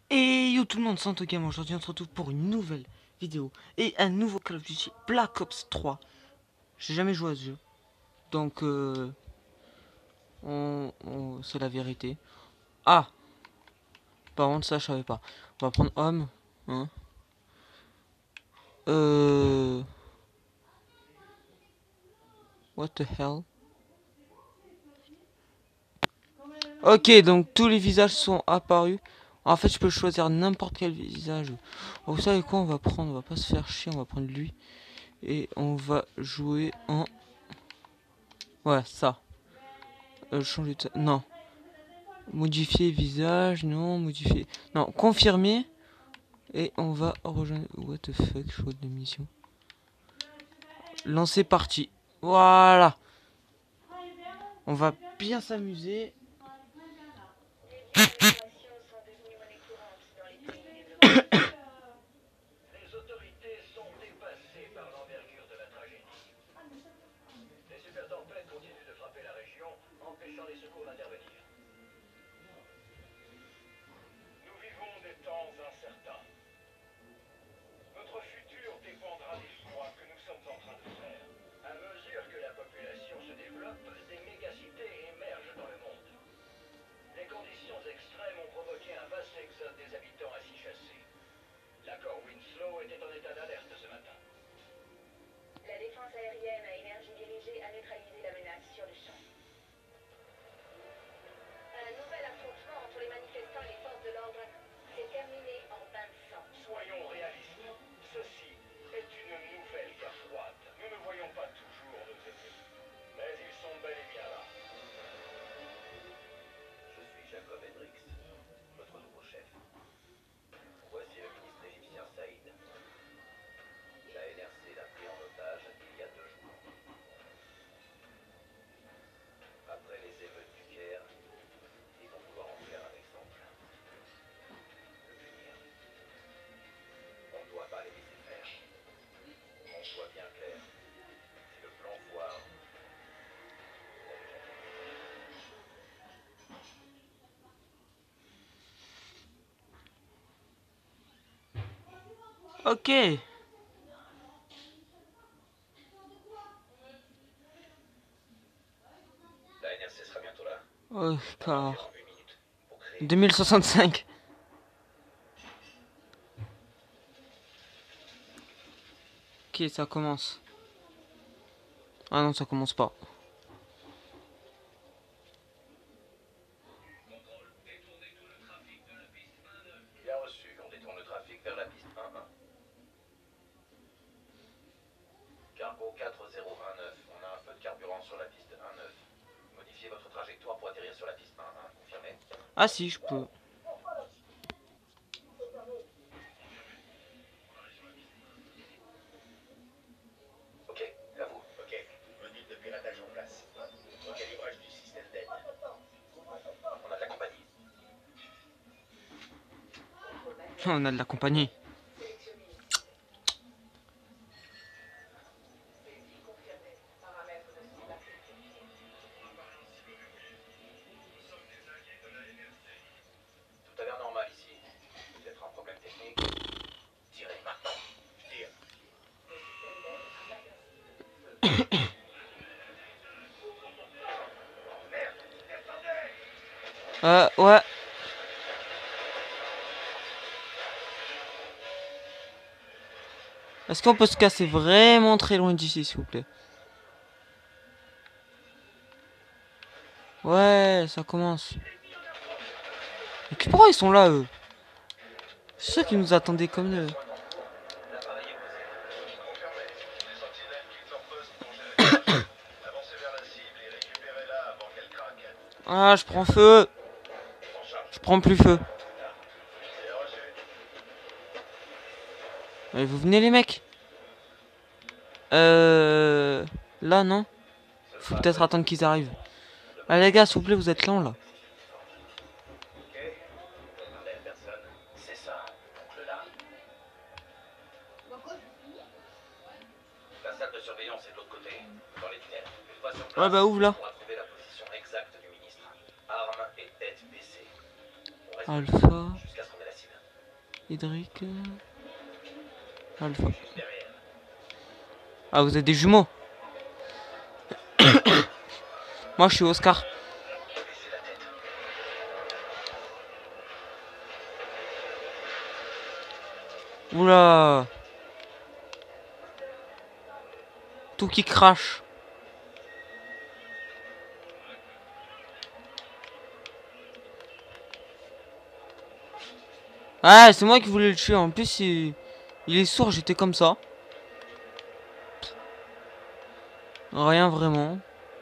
Et yo tout le monde, c'est Antoine. Aujourd'hui on se retrouve pour une nouvelle vidéo et un nouveau Call of Duty Black Ops 3. J'ai jamais joué à ce jeu, donc c'est la vérité. Ah, par contre ça je savais pas. On va prendre homme, hein. What the hell. Ok, donc tous les visages sont apparus. En fait je peux choisir n'importe quel visage. Vous savez quoi, on va prendre, on va pas se faire chier, on va prendre lui. Et on va jouer en... Ouais, ça. Changer de... Non. Modifier visage, non, modifier... Non, confirmer. Et on va rejoindre... What the fuck, choix de mission. Lancer partie. Voilà. On va bien s'amuser. Les autorités sont dépassées par l'envergure de la tragédie. Les super tempêtes continuent de frapper la région, empêchant les secours d'intervenir. Nous vivons des temps incertains. Notre futur dépendra des choix que nous sommes en train de faire. À mesure que la population se développe, des mégacités émergent dans le monde. Les conditions extrêmes ont provoqué un vaste exode des habitants ainsi chassés. L'accord Winslow était en état d'alerte ce matin. La défense aérienne à énergie dirigée a neutralisé la menace sur le champ. Un nouvel affrontement entre les manifestants et les forces de l'ordre s'est terminé en bain de sang. Soyons réalistes. Ceci est une nouvelle guerre froide. Nous ne voyons pas toujours nos ennemis, mais ils sont bel et bien là. Je suis Jacob Hendricks, votre nouveau chef. Voici le ministre égyptien Saïd. La NRC l'a pris en otage il y a 2 jours. Après les émeutes du Caire, ils vont vouloir en faire un exemple. Le punir. On ne doit pas les laisser faire. On soit bien clair. C'est le plan Foire. Ok. La NRC sera bientôt là. Oh, car... Environ 8 minutes pour créer. 2065. Ok, ça commence. Ah non, ça commence pas. Bien reçu, on détourne le trafic vers la piste 1-1. Cargo 4019, on a un peu de carburant sur la piste 1-9. Modifiez votre trajectoire pour atterrir sur la piste 1-1, confirmé? Ah si, je peux. Ok, à vous. Ok, module de piratage en place. Recalibrage du système d'aide. On a de la compagnie. On a de la compagnie. Tout a l'air normal ici. Peut-être un problème technique. Tirez maintenant. Tire. Merde, descendez! Ouais. Est-ce qu'on peut se casser vraiment très loin d'ici, s'il vous plaît? Ouais, ça commence. Mais pourquoi ils sont là, eux? C'est ceux qui nous attendaient comme eux. L'appareil est posé. Confirmé. Les sentinelles quittent leur poste pour gérer la charge. Avancez vers la cible et récupérez-la avant qu'elle craque. Ah, je prends feu. En charge. Je prends plus feu. C'est reçu. Mais vous venez, les mecs? Là, non? Faut peut-être attendre qu'ils arrivent. Allez, les gars, s'il vous plaît, vous êtes lents, là. Ok. Belle personne. C'est ça. Donc là. La salle de surveillance est de l'autre côté, dans les tunnels. Une fois sur place, Ouais, bah, ouvre, là. on va trouver la position exacte du ministre. Armes et tête baissée. On reste Alpha. jusqu'à ce qu'on ait la cible. Hydric. Alpha. Ah, vous êtes des jumeaux. Moi, je suis Oscar. Oula. Tout qui crache. Ah, c'est moi qui voulais le tuer. En plus, il est sourd, j'étais comme ça. Rien vraiment.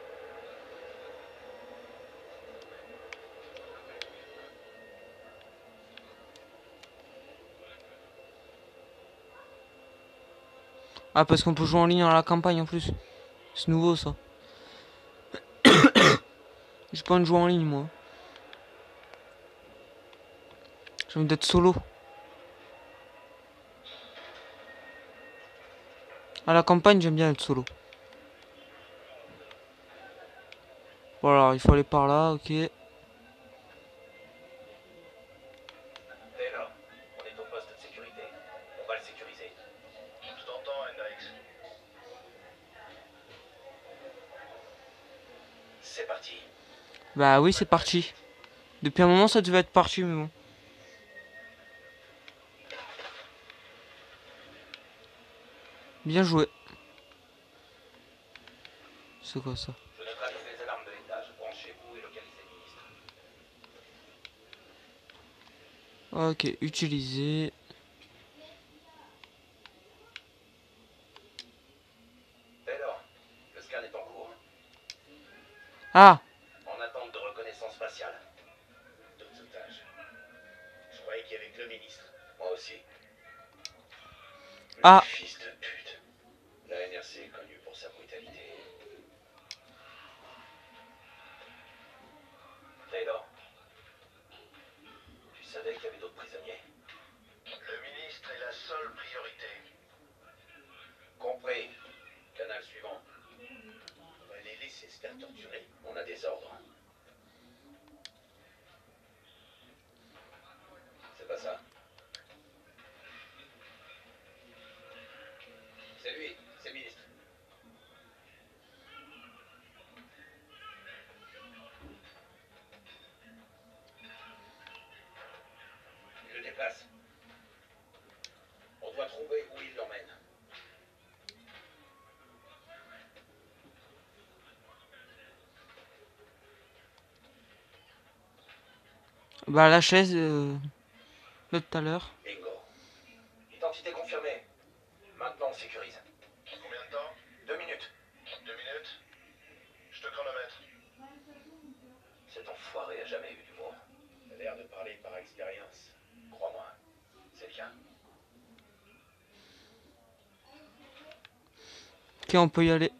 Ah, parce qu'on peut jouer en ligne à la campagne en plus. C'est nouveau ça. J'ai pas envie de jouer en ligne moi. J'ai envie d'être solo. À la campagne, j'aime bien être solo. Voilà, il faut aller par là, ok. Taylor, on est au poste de sécurité. On va le sécuriser. Je t'entends, Hendrix. C'est parti. Bah oui, c'est parti. Depuis un moment, ça devait être parti, mais bon. Bien joué. C'est quoi ça? Je neutralise les alarmes de l'étage. Branchez-vous et localisez le ministre. Ok, utiliser. Taylor, le scan est en cours. Ah! En attente de reconnaissance faciale. D'autres otages. Je croyais qu'il y avait que le ministre. Moi aussi. Ah! Fils de pute. La NRC est connue pour sa brutalité. Taylor, tu savais qu'il y avait d'autres prisonniers? Le ministre est la seule priorité. Compris. Canal suivant. On va les laisser se faire torturer. On a des ordres. C'est pas ça. C'est lui, c'est le ministre. Il le déplace. On doit trouver où il l'emmène. Bah la chaise de tout à l'heure. Bingo. Identité confirmée. Maintenant on sécurise. Combien de temps? 2 minutes. 2 minutes? Je te chronomètre. Cet enfoiré a jamais eu d'humour. Il a l'air de parler par expérience. Crois-moi, c'est le cas. Ok, on peut y aller.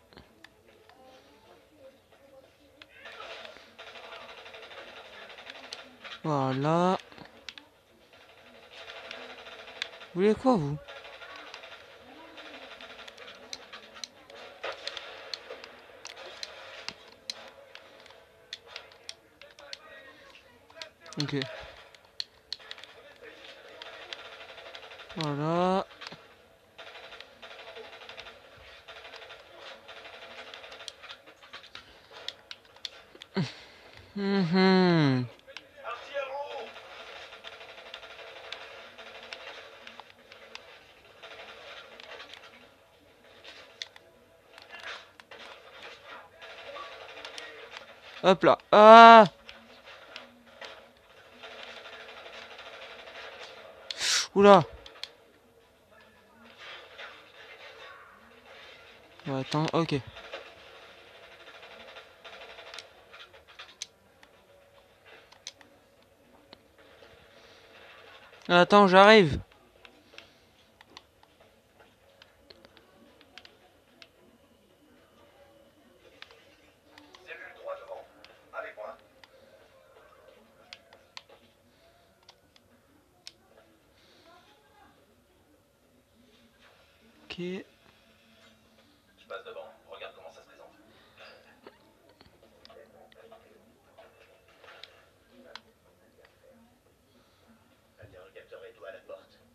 Voilà. Vous voulez quoi, vous? Ok. Voilà. Mhm. Hop là. Ah! Oula. Ouais, attends, ok. Attends, j'arrive. Cellule droit devant. Avec moi. Ok. Je passe devant. Regarde comment ça se présente. L'interrogateur est à la porte.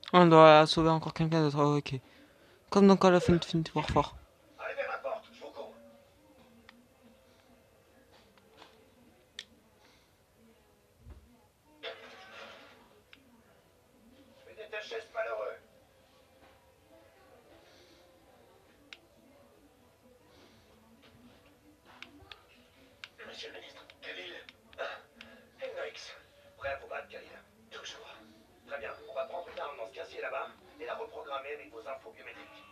On doit sauver encore quelqu'un d'autre. Oh, ok. Comme dans Call of Infinite Warfare. Allez vers la porte, je vous cours. Mais détachez ce malheureux. Monsieur le ministre. Khalil. Hendrix. Prêt à vous battre, Khalil? Toujours. Très bien, on va prendre une arme dans ce casier là-bas et la reprogrammer avec vos infos biométriques.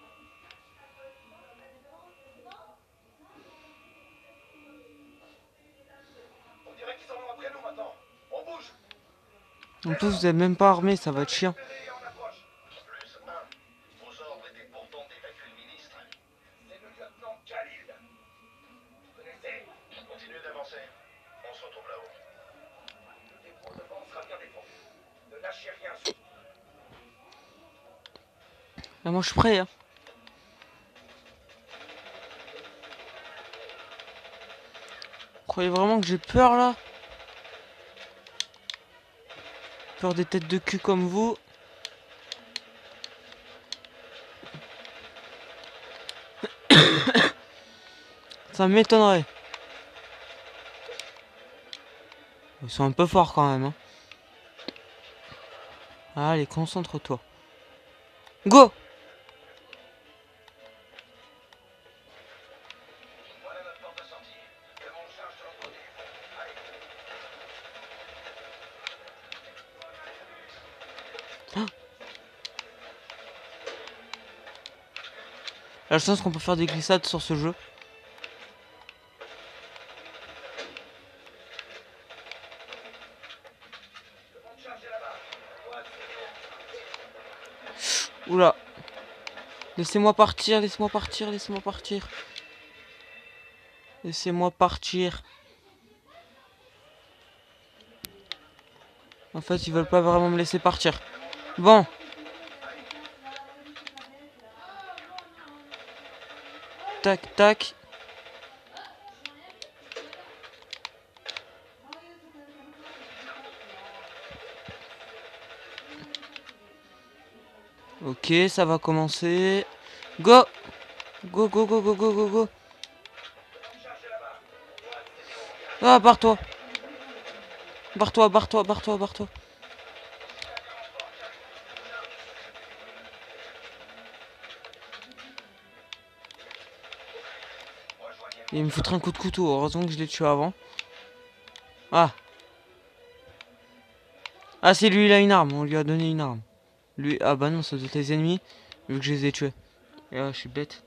On dirait qu'ils sont après nous maintenant. On bouge. En plus, vous êtes même pas armé, ça va être chiant. Repéré en approche. Plus 1. Vos ordres étaient pourtant d'évacuer le ministre. C'est le lieutenant Khalil. Vous connaissez? Continuez d'avancer. On se retrouve là-haut. Le dépôt devant sera bien défendu. Ne lâchez rien. Ah, moi, je suis prêt, hein. Vous croyez vraiment que j'ai peur, là? Peur des têtes de cul comme vous. Ça m'étonnerait. Ils sont un peu forts quand même, hein. Allez, concentre-toi. Go! Voilà notre porte de sortie. Le monde charge de l'autre côté. Allez. La chance qu'on peut faire des glissades sur ce jeu. Le monde charge là-bas. Ouais, Oula. Laissez-moi partir, laissez-moi partir, laissez-moi partir. Laissez-moi partir. En fait, ils veulent pas vraiment me laisser partir. Bon. Tac, tac. Ok, ça va commencer. Go! Go, go, go, go, go, go, go. Ah, barre-toi. Barre-toi, barre-toi, barre-toi, barre-toi. Il me foutre un coup de couteau. Heureusement que je l'ai tué avant. Ah. Ah, c'est lui, il a une arme. On lui a donné une arme. Lui, ah bah non, ça doit être les ennemis. Vu que je les ai tués. Et ah, je suis bête.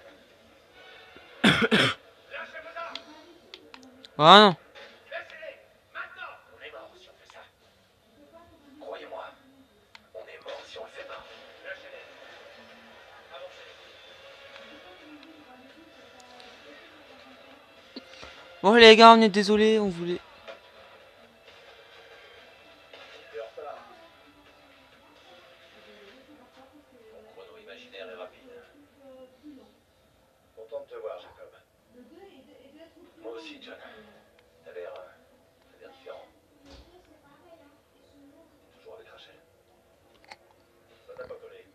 Ah non. Laissez-les. Maintenant. On est mort si on fait ça. Croyez-moi. On est mort si on le fait pas. Lâchez-les. Avancez. Bon les gars, on est désolé, on voulait. Il est en retard. Mon chrono imaginaire est rapide. Content de te voir, Jacob. Moi aussi, John. T'as l'air différent. Toujours avec Rachel. Ça t'a pas collé.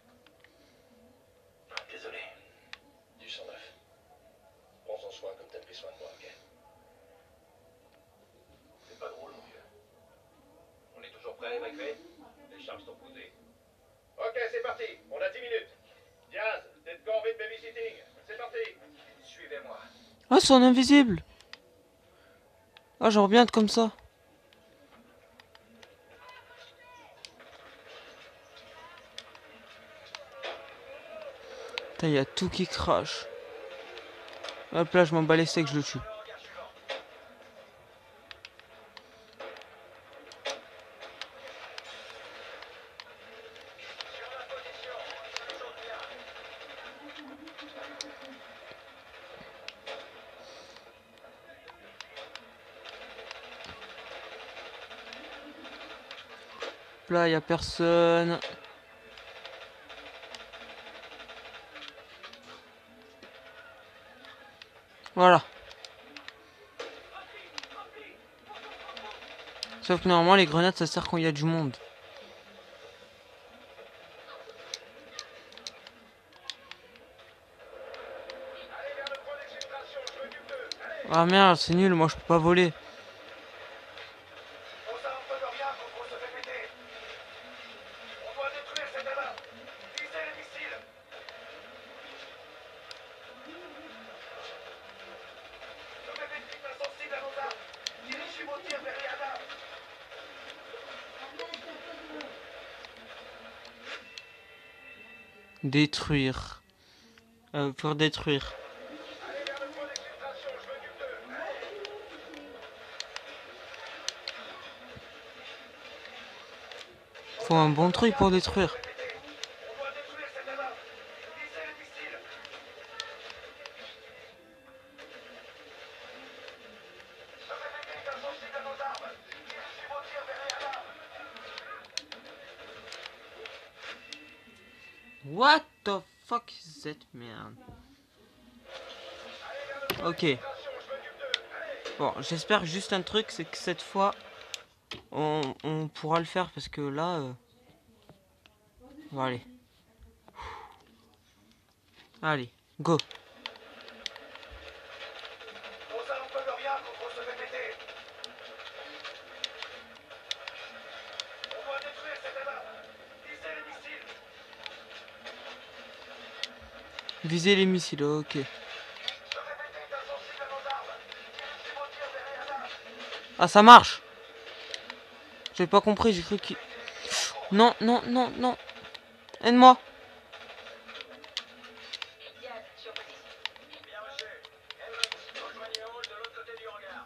Désolé. Du sang neuf. Prends-en soin comme t'as pris soin de moi, ok? C'est pas drôle, mon vieux. On est toujours prêt à évacuer? Les charges sont posées. Ok, c'est parti. On a 10 minutes. Diaz, t'es de corvée de babysitting. C'est parti. Suivez-moi. Ah, ils sont invisibles. Ah, j'aimerais bien être comme ça. Putain, il y a tout qui crache. Hop là, je m'en bats les steaks, je le tue. Hop là, il y a personne. Voilà. Sauf que normalement, les grenades, ça sert quand il y a du monde. Ah merde, c'est nul, moi je peux pas voler. On s'arme peu de rien quand on se fait péter. On doit détruire cet amas. Visez les missiles. Ne mettez pas insensible à nos armes. Dirigez vos tirs vers les radars. Détruire. Pour détruire. Allez vers le point d'exfiltration, je m'occupe d'eux. Faut un bon truc pour détruire. On doit détruire cet amas. Visez les missiles. Ne mettez pas insensible à nos armes. Dirigez vos tirs vers les radars. What the fuck is that, man? Ok. Bon, j'espère juste un truc, c'est que cette fois, on pourra le faire parce que là... Bon, allez. Allez, go. On s'arme peu de rien quand on se fait péter. On doit détruire cet amas. Visez les missiles. Viser les missiles, ok. Ne mettez pas insensible à nos armes. Dirigez vos tirs vers les radars. Ah, ça marche. J'ai pas compris, j'ai cru qu'il... Non, non, non, non. Aide-moi. Diaz, sur position. Bien reçu. Evans, rejoignez Hall de l'autre côté du hangar.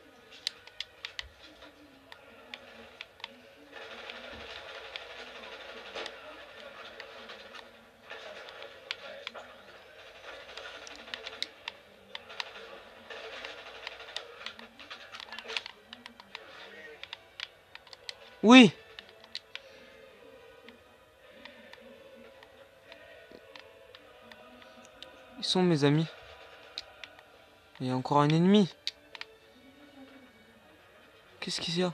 Oui. Ils sont mes amis. Il y a encore un ennemi. Qu'est-ce qu'il y a?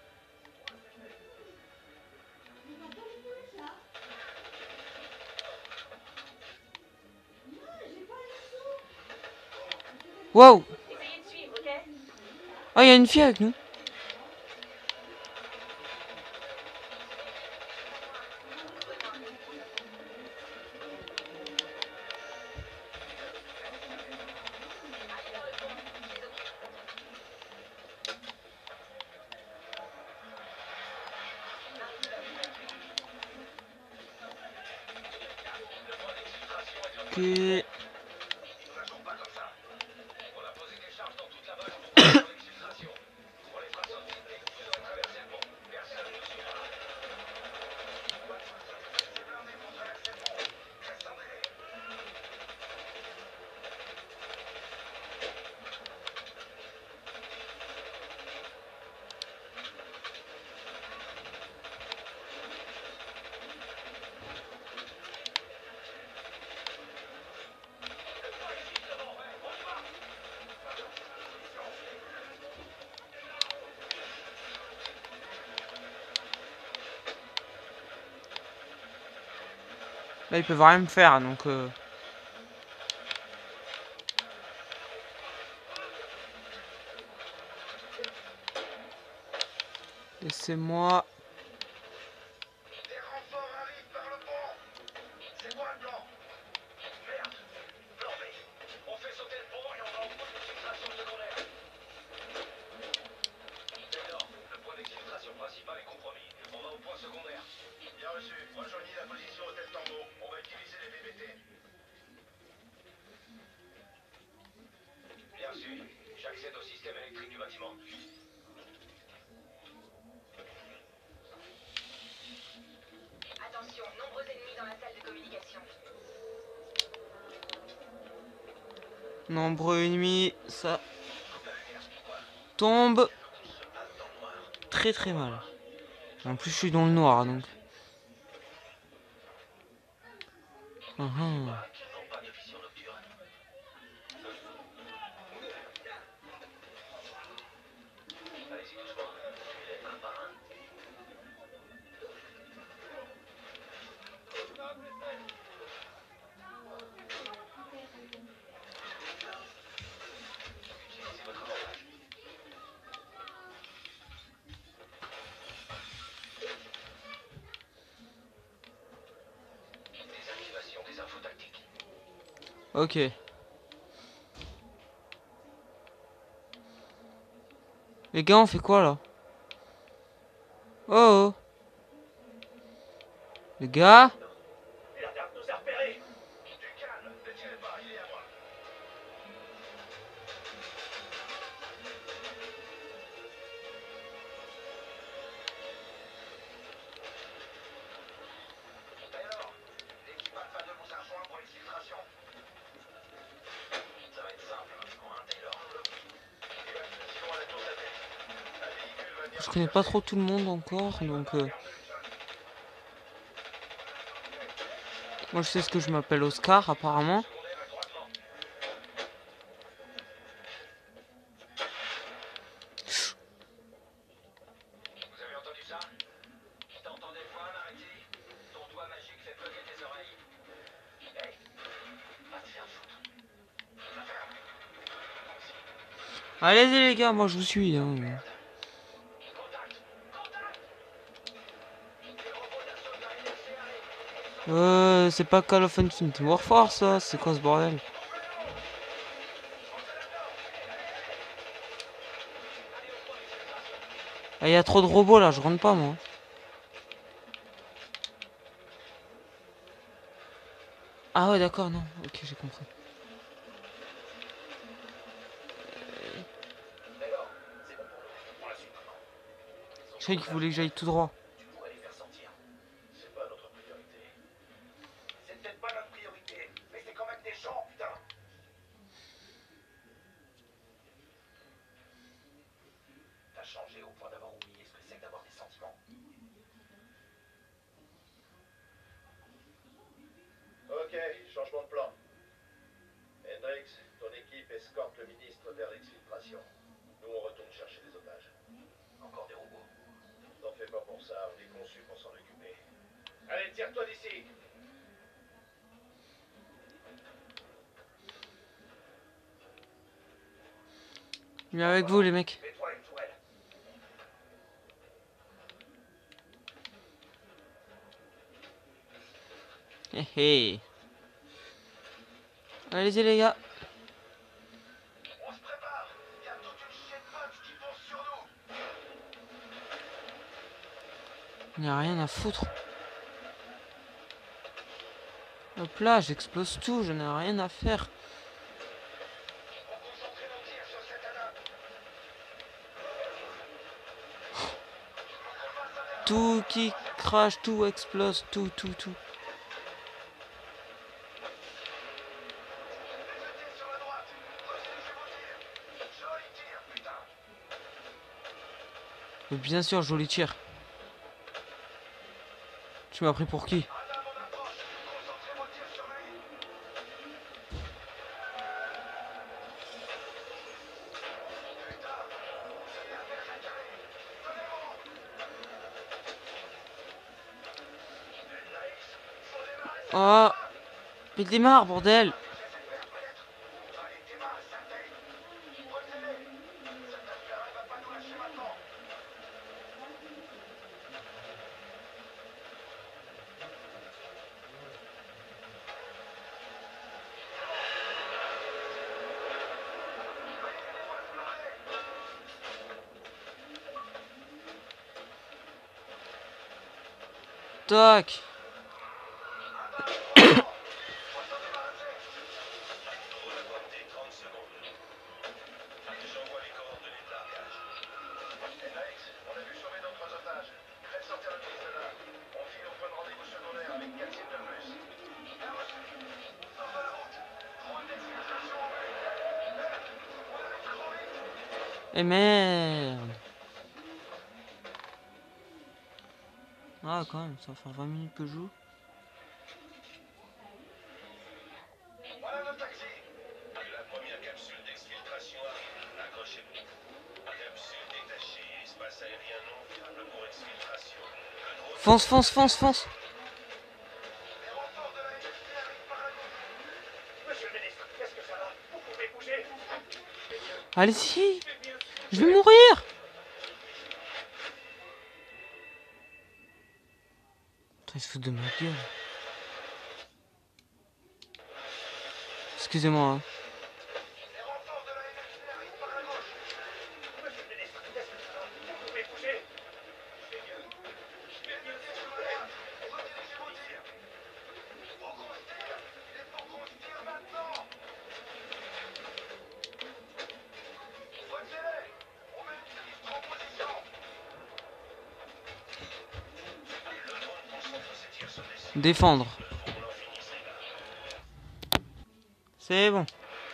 Wow. Essayez de suivre, ok? Ah, il y a une fille avec nous. Ok. On ne la joue pas comme ça. On a posé des charges dans toute la base pour faire l'exfiltration. On les fera sauter dès que vous aurez traversé le pont. Personne ne nous suivra. C'est blindé pour traverser le pont. Descendez. Là, ils peuvent rien me faire, donc... Laissez-moi... Des renforts arrivent par le pont. C'est quoi le plan? Merde. Plan B. On fait sauter le pont et on va au point d'exfiltration secondaire. Taylor, le point d'exfiltration principal est compromis. On va au point secondaire. Bien reçu. Rejoignez la position Hôtel Tango. On va utiliser les BBT. Bien reçu. J'accède au système électrique du bâtiment. Attention, nombreux ennemis dans la salle de communication. Nombreux ennemis, ça... tombe... très très mal. En plus, je suis dans le noir, donc... Uhum. Ok. Les gars, on fait quoi là? Oh, oh. Les gars? La garde nous a repérés. Du calme, ne tirez pas, il est à moi. Alors, l'équipe Alpha 2 vous a rejoint pour l'exfiltration. Ça va être simple maintenant, hein, Taylor. Évacuation à la tour satellite. Un véhicule va venir Je vous connais pas chercher. trop tout le monde encore, donc moi je sais ce que je m'appelle Oscar apparemment. Secondaire à croisement. Vous avez entendu ça? T'entendais le point, Mariti? Ton doigt magique fait bugger tes oreilles. Hey, va te faire foutre. Allez-y les gars, moi je vous suis. Hein. Contact! Contact! Les robots d'assaut de la NSC arrivent. C'est pas Call of Infinite Warfare ça, c'est quoi ce bordel? Ah, y a trop de robots là, je rentre pas moi. Ah ouais d'accord, non, ok j'ai compris. Taylor, c'est bon pour nous. On la suit maintenant. Je sais qu'il voulait que j'aille tout droit. Tu pourrais les faire sortir. C'est pas notre priorité. C'est peut-être pas notre priorité, mais c'est quand même des gens, putain. T'as changé au point d'avoir oublié ce que c'est que d'avoir des sentiments. Ok, changement de plan. Hendrix, ton équipe escorte le ministre vers l'exfiltration. Nous, on retourne chercher les otages. Encore des robots. T'en fais pas pour ça, on est conçus pour s'en occuper. Allez, tire-toi d'ici. Viens avec vous les mecs. Mets-toi une tourelle. Hé hé. Allez-y les gars. On se prépare. Il y a toute une chienne de bugs qui foncent sur nous. Y a rien à foutre. Hop là, j'explose tout, je n'ai rien à faire. On concentre nos tirs sur cette attaque. Tout qui crache, tout explose, tout. Les sur la droite. Redirigez vos tirs. Joli tir, putain. Mais bien sûr, joli tir. Tu m'as pris pour qui? En avant, on approche. Concentrez vos tirs sur lui. Putain. C'est la merde à carré. Tenez-bon. Hendrix, faut démarrer ça. Oh, il démarre, bordel. Allez, démarre, satellite. Prenez-les. Cette affaire, elle va pas nous lâcher maintenant. Tac. J'envoie les coordonnées de largage. Hendrix, on a vu sauver d'autres otages. Faites sortir le ministre de là. On file au point de rendez-vous secondaire avec 4 cibles de plus. Bien reçu. Sors de la route. Drone d'exfiltration en vue. On arrive trop vite. Et merde. Ah quand même, ça va faire 20 minutes que je joue. Voilà notre taxi. La première capsule d'exfiltration arrive. Accrochez-vous. Capsule détachée. Espace aérien non fiable pour exfiltration. Le drone Fonce, fonce, fonce, fonce. Les renforts de la NSC arrivent par la nuit. Monsieur le ministre, est-ce que ça va? Vous pouvez bouger? Allez-y. Je vais mourir. Putain, il se fout de ma gueule. Excusez-moi. Hein. Les renforts de la NFC arrivent par la gauche. Monsieur le ministre, vous pouvez bouger. Je vais mieux. Redirigez-vous tir. Faut qu'on se tire. Il faut qu'on se tire maintenant. Voici-les. On met une sinistre en position. Le drone concentre ses tirs sur des cibles. Défendre. On en finissait là. C'est bon.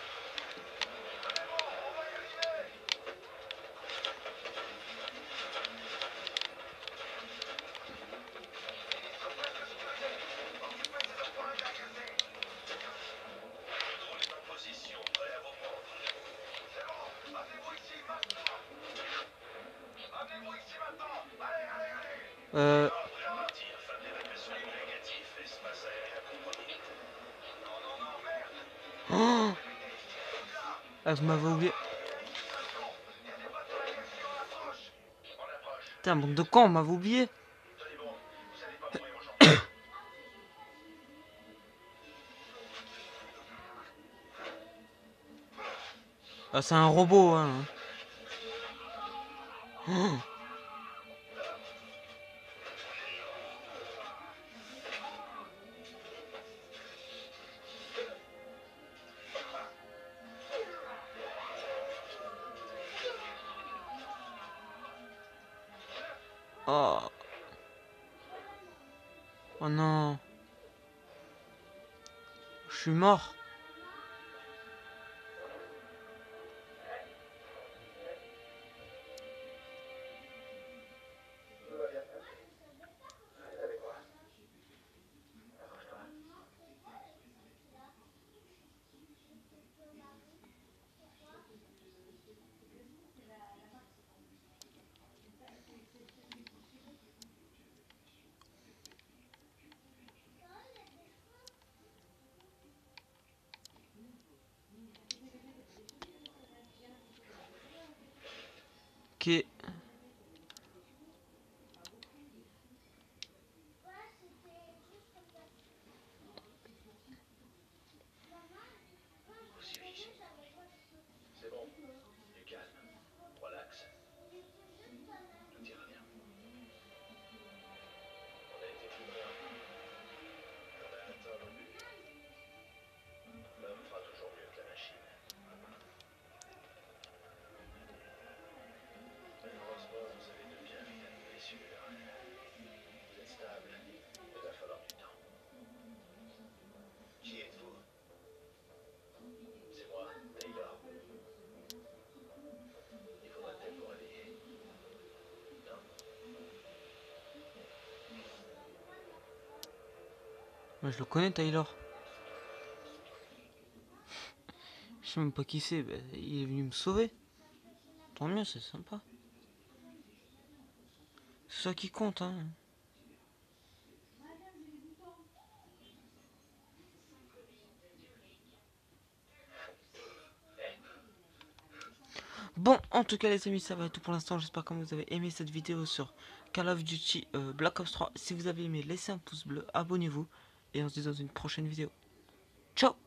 Le drone est en position, prêt à vous prendre. C'est bon. Amenez-vous ici maintenant. Amenez-vous ici maintenant. Allez, allez, allez. Prêt à partir, fin d'évacuation du négatif, espace aérien compromis. Non, non, non, merde. Oh, ah, vous m'avez oublié. Il y a des bateaux d'aviation en approche. En approche. Putain, bande de cons, on m'avait oublié. Tenez bon. Vous allez pas mourir aujourd'hui. Ah, c'est un robot, hein. Oh. Oh. Oh non. Je suis mort. Ok. C'est bon. Du calme. Relax. Tout ira bien. On a été plus loin. On a atteint nos buts. L'homme fera toujours mieux que la machine. Malheureusement, vous avez de bien vilaines blessures. Vous êtes stable. Il va falloir du temps. Qui êtes-vous? C'est moi, Taylor. Il faudra peut-être vous réveiller. Non? Moi, je le connais, Taylor. Je sais même pas qui c'est. Bah, il est venu me sauver. Tant mieux, c'est sympa. C'est ça qui compte, hein. Bon, en tout cas les amis, ça va être tout pour l'instant. J'espère que vous avez aimé cette vidéo sur Call of Duty Black Ops 3. Si vous avez aimé, laissez un pouce bleu, abonnez-vous. Et on se dit dans une prochaine vidéo. Ciao!